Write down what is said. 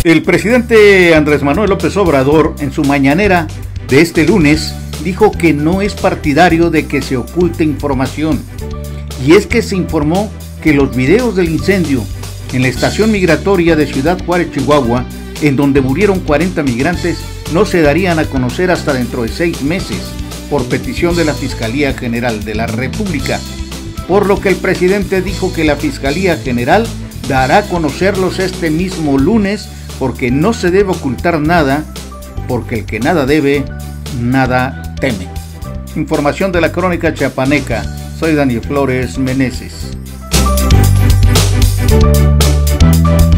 El presidente Andrés Manuel López Obrador, en su mañanera de este lunes, dijo que no es partidario de que se oculte información. Y es que se informó que los videos del incendio en la estación migratoria de Ciudad Juárez, Chihuahua, en donde murieron 40 migrantes, no se darían a conocer hasta dentro de 6 meses, por petición de la Fiscalía General de la República. Por lo que el presidente dijo que la Fiscalía General dará a conocerlos este mismo lunes, porque no se debe ocultar nada, porque el que nada debe, nada teme. Información de la Crónica Chiapaneca. Soy Daniel Flores Meneses.